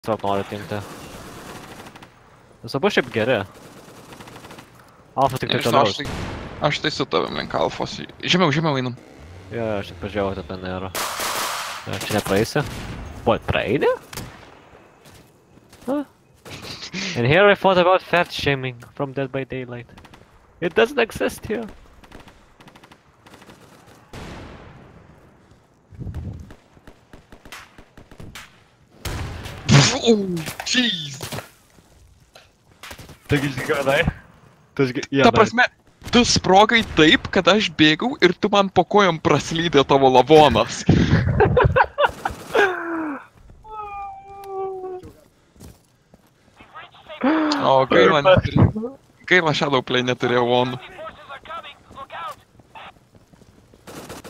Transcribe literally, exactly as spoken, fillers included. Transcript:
Tiesiog noriu atimti. Jūs abu šiaip geri. Alfa tik tai Nežinau, toliau. aš tai... Aš tai su tavim link alfos. Žemiau, žemiau einam. Jo, aš tik pažiūrėjau, kad ten nėra. Čia nepraeisi? What, praeidė? Huh? And here I thought about fat shaming from Dead by Daylight. It doesn't exist here. Oh, jeez. Taigi išgyvenai? Ta prasme, tu sprogai taip, kad aš bėgau ir tu man po kojom praslydė tavo lavonas. O, gaila, neturi... Gaila Shadowplay neturėjo vonų.